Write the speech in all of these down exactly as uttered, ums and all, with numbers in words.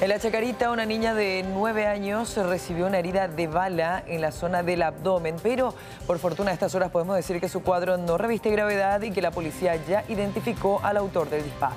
En La Chacarita, una niña de nueve años recibió una herida de bala en la zona del abdomen, pero por fortuna a estas horas podemos decir que su cuadro no reviste gravedad y que la policía ya identificó al autor del disparo.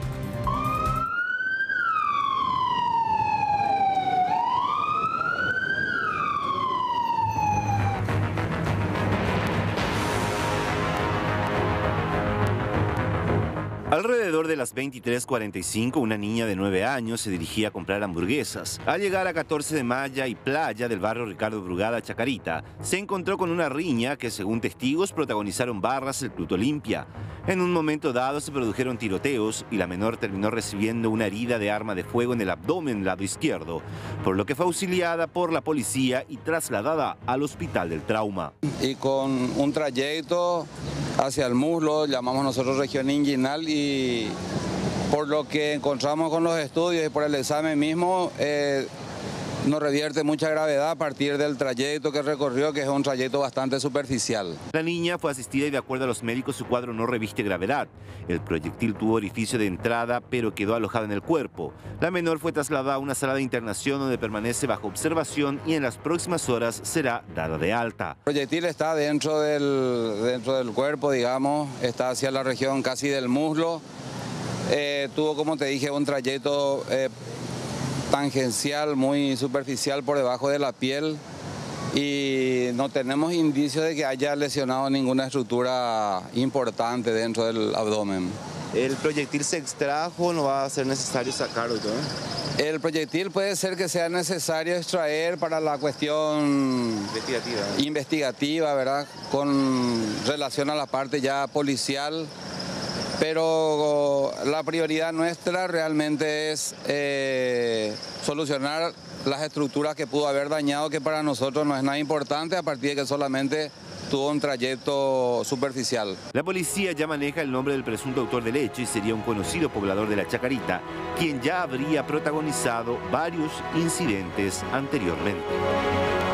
Alrededor de las veintitrés cuarenta y cinco, una niña de nueve años se dirigía a comprar hamburguesas. Al llegar a catorce de Maya y Playa del barrio Ricardo Brugada, Chacarita, se encontró con una riña que, según testigos, protagonizaron barras del Club Olimpia. En un momento dado se produjeron tiroteos y la menor terminó recibiendo una herida de arma de fuego en el abdomen lado izquierdo, por lo que fue auxiliada por la policía y trasladada al Hospital del Trauma. Y con un trayecto hacia el muslo, llamamos nosotros región inguinal, y por lo que encontramos con los estudios y por el examen mismo, eh, nos revierte mucha gravedad a partir del trayecto que recorrió, que es un trayecto bastante superficial. La niña fue asistida y de acuerdo a los médicos su cuadro no reviste gravedad. El proyectil tuvo orificio de entrada pero quedó alojado en el cuerpo. La menor fue trasladada a una sala de internación donde permanece bajo observación y en las próximas horas será dada de alta. El proyectil está dentro del, dentro del cuerpo, digamos, está hacia la región casi del muslo. Eh, tuvo, como te dije, un trayecto eh, tangencial, muy superficial por debajo de la piel, y no tenemos indicios de que haya lesionado ninguna estructura importante dentro del abdomen. ¿El proyectil se extrajo? ¿No va a ser necesario sacarlo y todo? El proyectil puede ser que sea necesario extraer para la cuestión investigativa, investigativa, ¿verdad? Con relación a la parte ya policial. Pero la prioridad nuestra realmente es eh, solucionar las estructuras que pudo haber dañado, que para nosotros no es nada importante a partir de que solamente tuvo un trayecto superficial. La policía ya maneja el nombre del presunto autor del hecho y sería un conocido poblador de La Chacarita, quien ya habría protagonizado varios incidentes anteriormente.